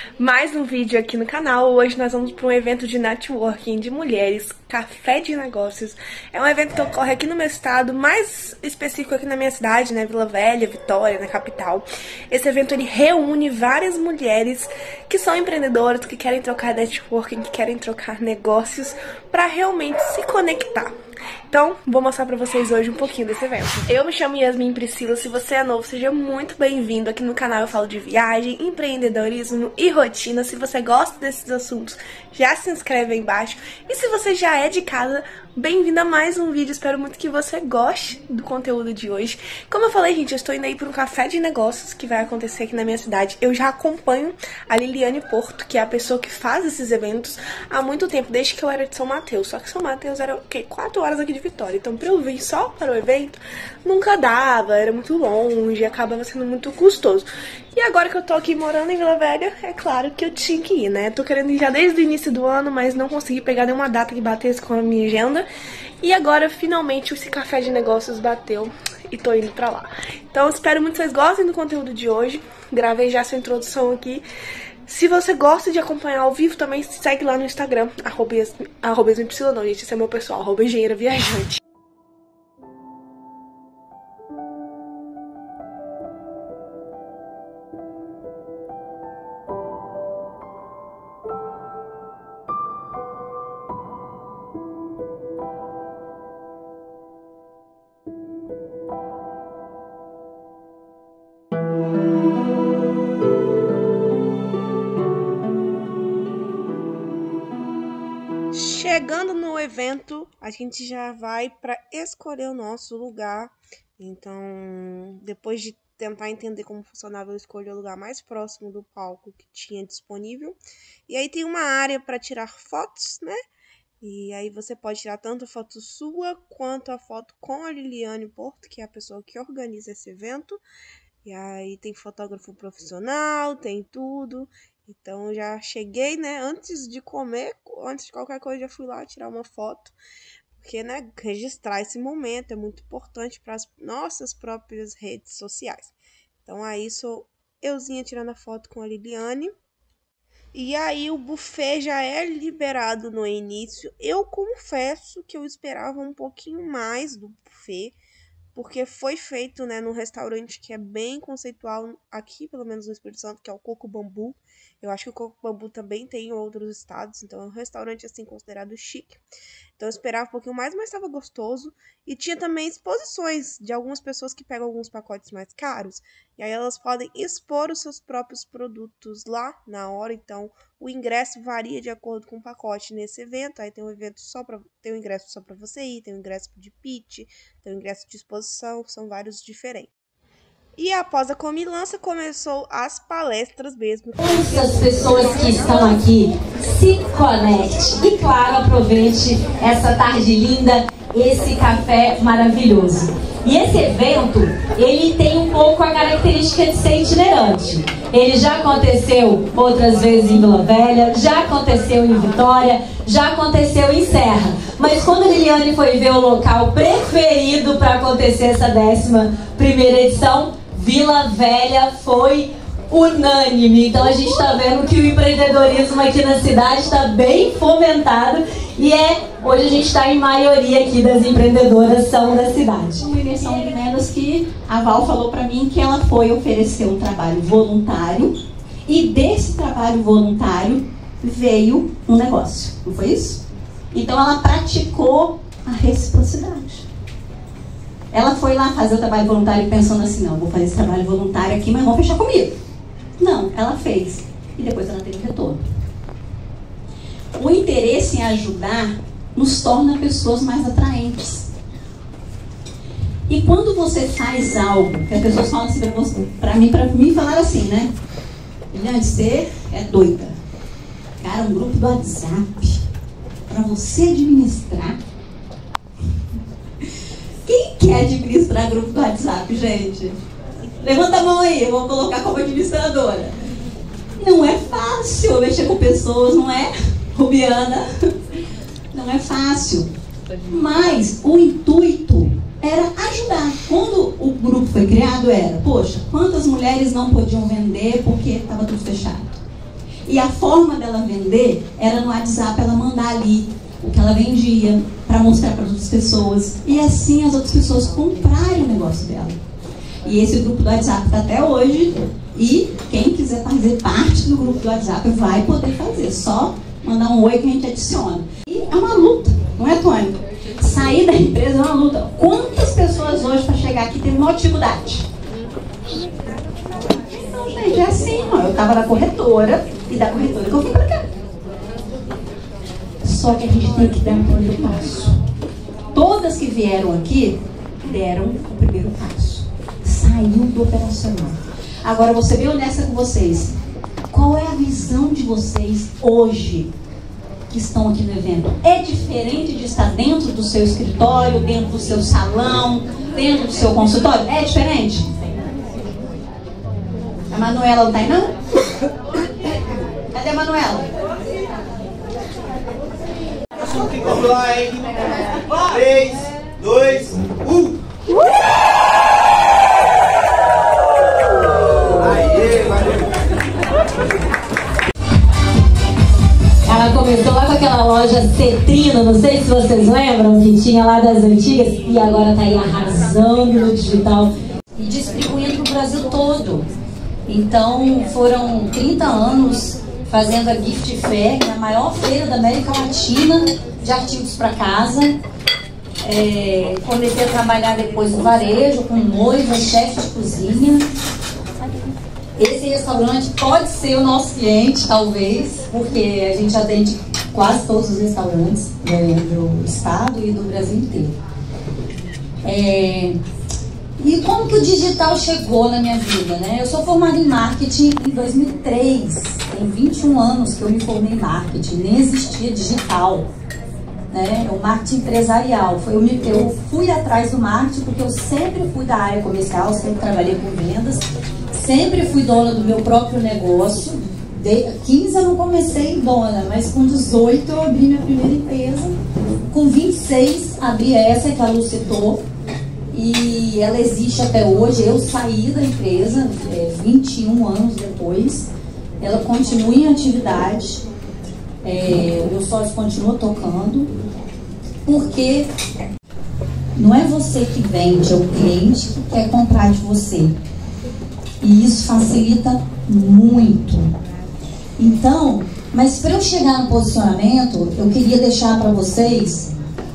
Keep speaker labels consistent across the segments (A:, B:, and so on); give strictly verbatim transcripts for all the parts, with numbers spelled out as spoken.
A: mais um vídeo aqui no canal. Hoje nós vamos para um evento de networking de mulheres, Café de Negócios. É um evento que ocorre aqui no meu estado, mais específico aqui na minha cidade, né, Vila Velha, Vitória, na capital. Esse evento ele reúne várias mulheres que são empreendedoras, que querem trocar networking, que querem trocar negócios para realmente se conectar. Então, vou mostrar pra vocês hoje um pouquinho desse evento. Eu me chamo Yasmin Priscila, se você é novo, seja muito bem-vindo. Aqui no canal eu falo de viagem, empreendedorismo e rotina. Se você gosta desses assuntos, já se inscreve aí embaixo. E se você já é de casa, bem-vindo a mais um vídeo. Espero muito que você goste do conteúdo de hoje. Como eu falei, gente, eu estou indo aí para um café de negócios que vai acontecer aqui na minha cidade. Eu já acompanho a Liliane Porto, que é a pessoa que faz esses eventos há muito tempo, desde que eu era de São Mateus. Só que São Mateus era, o quê? Quatro horas aqui de Vitória. Então, pra eu vir só para o evento, nunca dava, era muito longe, acabava sendo muito custoso. E agora que eu tô aqui morando em Vila Velha, é claro que eu tinha que ir, né? Tô querendo ir já desde o início do ano, mas não consegui pegar nenhuma data que batesse com a minha agenda. E agora, finalmente, esse café de negócios bateu e tô indo pra lá. Então, espero muito que vocês gostem do conteúdo de hoje. Gravei já essa introdução aqui. Se você gosta de acompanhar ao vivo, também segue lá no Instagram, arroba, arroba Yasmin Priscila, não, gente, esse é meu pessoal, arroba engenheira viajante. Chegando no evento, a gente já vai para escolher o nosso lugar. Então, depois de tentar entender como funcionava, eu escolhi o lugar mais próximo do palco que tinha disponível. E aí tem uma área para tirar fotos, né? E aí você pode tirar tanto a foto sua quanto a foto com a Liliane Porto, que é a pessoa que organiza esse evento. E aí tem fotógrafo profissional, tem tudo. Então eu já cheguei, né, antes de comer, antes de qualquer coisa, já fui lá tirar uma foto. Porque, né, registrar esse momento é muito importante para as nossas próprias redes sociais. Então aí sou euzinha tirando a foto com a Liliane. E aí o buffet já é liberado no início. Eu confesso que eu esperava um pouquinho mais do buffet, porque foi feito, né, num restaurante que é bem conceitual aqui, pelo menos no Espírito Santo, que é o Coco Bambu. Eu acho que o Coco Bambu também tem em outros estados, então é um restaurante, assim, considerado chique. Então eu esperava um pouquinho mais, mas estava gostoso. E tinha também exposições de algumas pessoas que pegam alguns pacotes mais caros. E aí elas podem expor os seus próprios produtos lá na hora. Então o ingresso varia de acordo com o pacote nesse evento. Aí tem um evento só para tem um ingresso só para você ir, tem um ingresso de pitch, tem um ingresso de exposição, são vários diferentes. E após a comilança, começou as palestras mesmo.
B: Essas pessoas que estão aqui, se conecte. E claro, aproveite essa tarde linda, esse café maravilhoso. E esse evento, ele tem um pouco a característica de ser itinerante. Ele já aconteceu outras vezes em Vila Velha, já aconteceu em Vitória, já aconteceu em Serra. Mas quando a Liliane foi ver o local preferido para acontecer essa décima primeira edição, Vila Velha foi unânime. Então a gente está vendo que o empreendedorismo aqui na cidade está bem fomentado. E é, hoje a gente está em maioria aqui das empreendedoras são da cidade.
C: Uma imersão de vendas que a Val falou para mim que ela foi oferecer um trabalho voluntário. E desse trabalho voluntário veio um negócio. Não foi isso? Então ela praticou a reciprocidade. Ela foi lá fazer o trabalho voluntário pensando assim, não, vou fazer esse trabalho voluntário aqui, mas vão fechar comigo. Não, ela fez. E depois ela teve retorno. O interesse em ajudar nos torna pessoas mais atraentes. E quando você faz algo, que as pessoas falam assim pra você, pra mim, pra mim falaram assim, né? Liliane, você é doida. Cara, um grupo do WhatsApp, pra você administrar. Quem quer administrar grupo do WhatsApp, gente? Levanta a mão aí, eu vou colocar como administradora. Não é fácil mexer com pessoas, não é, Rubiana? Não é fácil. Mas o intuito era ajudar. Quando o grupo foi criado era, poxa, quantas mulheres não podiam vender porque estava tudo fechado? E a forma dela vender era no WhatsApp, ela mandar ali o que ela vendia para mostrar para as outras pessoas. E assim as outras pessoas comprarem o negócio dela. E esse grupo do WhatsApp está até hoje. E quem quiser fazer parte do grupo do WhatsApp vai poder fazer. Só mandar um oi que a gente adiciona. E é uma luta, não é, Tony? Sair da empresa é uma luta. Quantas pessoas hoje para chegar aqui têm uma dificuldade? Então, gente, é assim, ó. Eu estava na corretora e da corretora que eu vim para cá. Só que a gente tem que dar o primeiro passo. Todas que vieram aqui deram o primeiro passo. Saiu do operacional. Agora, vou ser bem honesta com vocês. Qual é a visão de vocês hoje que estão aqui no evento? É diferente de estar dentro do seu escritório, dentro do seu salão, dentro do seu consultório? É diferente? A Manuela não tá aí, não? Cadê a Manuela?
D: Vamos lá, hein? três, dois, um! Aê, valeu!
B: Ela começou lá com aquela loja Cetrino, não sei se vocês lembram, que tinha lá das antigas, e agora tá aí arrasando no digital e distribuindo pro Brasil todo. Então foram trinta anos fazendo a Gift Fair, a maior feira da América Latina de artigos para casa. É, comecei a trabalhar depois no varejo, com noiva, chefe de cozinha. Esse restaurante pode ser o nosso cliente, talvez, porque a gente atende quase todos os restaurantes do, do estado e do Brasil inteiro. É, e como que o digital chegou na minha vida, né? Eu sou formada em marketing em dois mil e três, tem vinte e um anos que eu me formei em marketing, nem existia digital, né? O marketing empresarial. Foi, eu, me, eu fui atrás do marketing porque eu sempre fui da área comercial, sempre trabalhei com vendas, sempre fui dona do meu próprio negócio. De quinze eu não comecei dona, mas com dezoito eu abri minha primeira empresa. Com vinte e seis abri essa que a Lu citou. E ela existe até hoje. Eu saí da empresa é, vinte e um anos depois. Ela continua em atividade. É, o meu sócio continua tocando. Porque não é você que vende, é o cliente que quer comprar de você. E isso facilita muito. Então, mas para eu chegar no posicionamento, eu queria deixar para vocês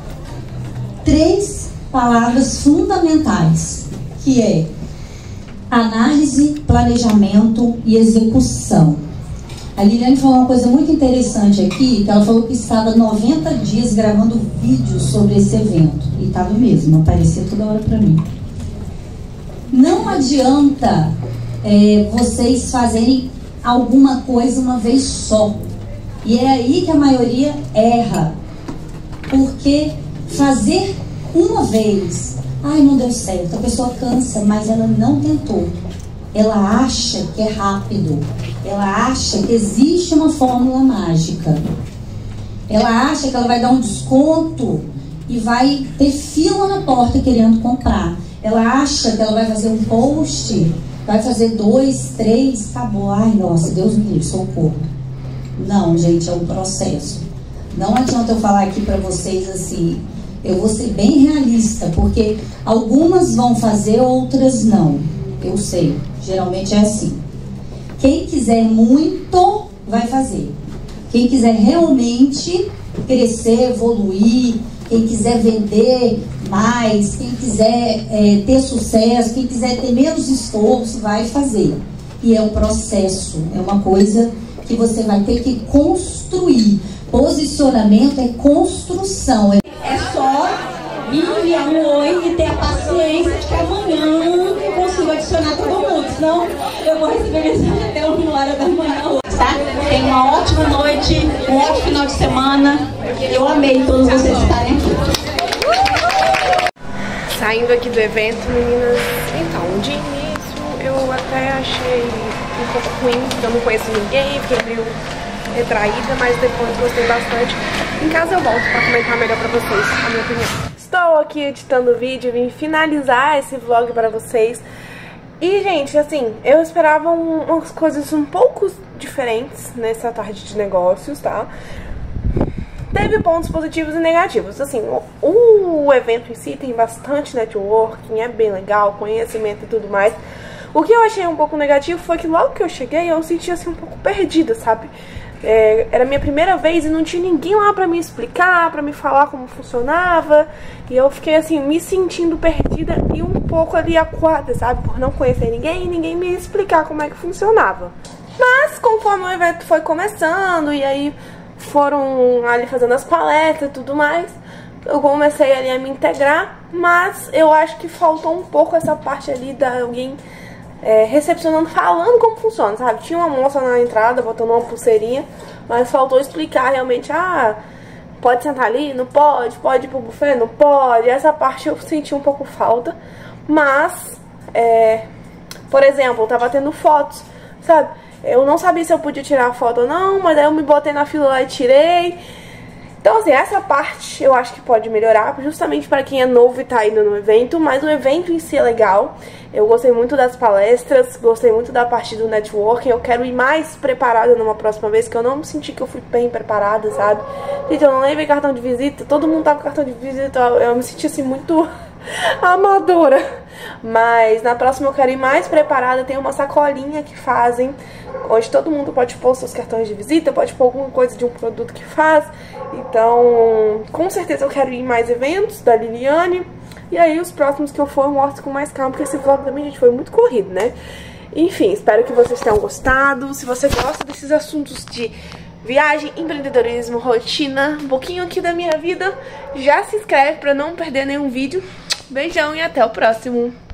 B: três palavras fundamentais, que é análise, planejamento e execução. A Liliane falou uma coisa muito interessante aqui, que ela falou que estava noventa dias gravando vídeos sobre esse evento. E estava mesmo, aparecia toda hora para mim. Não adianta é, vocês fazerem alguma coisa uma vez só. E é aí que a maioria erra. Porque fazer uma vez, ai, não deu certo, a pessoa cansa, mas ela não tentou. Ela acha que é rápido. Ela acha que existe uma fórmula mágica. Ela acha que ela vai dar um desconto e vai ter fila na porta querendo comprar. Ela acha que ela vai fazer um post, vai fazer dois, três, acabou. Ai, nossa, Deus me livre, socorro. Não, gente, é um processo. Não adianta eu falar aqui para vocês assim, eu vou ser bem realista, porque algumas vão fazer, outras não. Eu sei, geralmente é assim. Quem quiser muito, vai fazer. Quem quiser realmente crescer, evoluir, quem quiser vender mais, quem quiser é, ter sucesso, quem quiser ter menos esforço, vai fazer. E é um processo, é uma coisa que você vai ter que construir. Posicionamento é construção. É só me enviar um oi e ter a paciência de que amanhã eu consigo adicionar todo mundo. Senão eu vou receber mensagem até uma hora da manhã hoje, tá? Tenha uma ótima noite, um ótimo final de semana. Eu amei todos vocês estarem aqui.
A: Saindo aqui do evento, meninas, então, de início eu até achei um pouco ruim, porque eu não conheço ninguém, fiquei meio retraída, mas depois gostei bastante. Em casa eu volto pra comentar melhor pra vocês a minha opinião. Estou aqui editando o vídeo, vim finalizar esse vlog para vocês. E, gente, assim, eu esperava um, umas coisas um pouco diferentes nessa tarde de negócios, tá? Teve pontos positivos e negativos. Assim, o, o evento em si tem bastante networking, é bem legal, conhecimento e tudo mais. O que eu achei um pouco negativo foi que logo que eu cheguei, eu senti assim um pouco perdida, sabe? É, era a minha primeira vez e não tinha ninguém lá pra me explicar, pra me falar como funcionava. E eu fiquei assim, me sentindo perdida e um pouco ali acuada, sabe? Por não conhecer ninguém e ninguém me explicar como é que funcionava. Mas conforme o evento foi começando e aí foram ali fazendo as palestras e tudo mais, eu comecei ali a me integrar. Mas eu acho que faltou um pouco essa parte ali da alguém... É, recepcionando, falando como funciona, sabe? Tinha uma moça na entrada botando uma pulseirinha, mas faltou explicar realmente, ah, pode sentar ali? Não pode? Pode ir pro buffet? Não pode? Essa parte eu senti um pouco falta, mas, é, por exemplo, eu tava tendo fotos, sabe? Eu não sabia se eu podia tirar foto ou não, mas aí eu me botei na fila lá e tirei. Então, assim, essa parte eu acho que pode melhorar, justamente para quem é novo e tá indo no evento, mas o evento em si é legal. Eu gostei muito das palestras, gostei muito da parte do networking, eu quero ir mais preparada numa próxima vez, que eu não me senti que eu fui bem preparada, sabe? Gente, eu não levei cartão de visita, todo mundo tá com cartão de visita, eu me senti assim muito amadora. Mas na próxima eu quero ir mais preparada, tem uma sacolinha que fazem, onde todo mundo pode pôr seus cartões de visita, pode pôr alguma coisa de um produto que faz. Então, com certeza eu quero ir em mais eventos da Liliane. E aí os próximos que eu for eu mostro com mais calma, porque esse vlog também, gente, foi muito corrido, né? Enfim, espero que vocês tenham gostado. Se você gosta desses assuntos de viagem, empreendedorismo, rotina, um pouquinho aqui da minha vida, já se inscreve pra não perder nenhum vídeo. Beijão e até o próximo!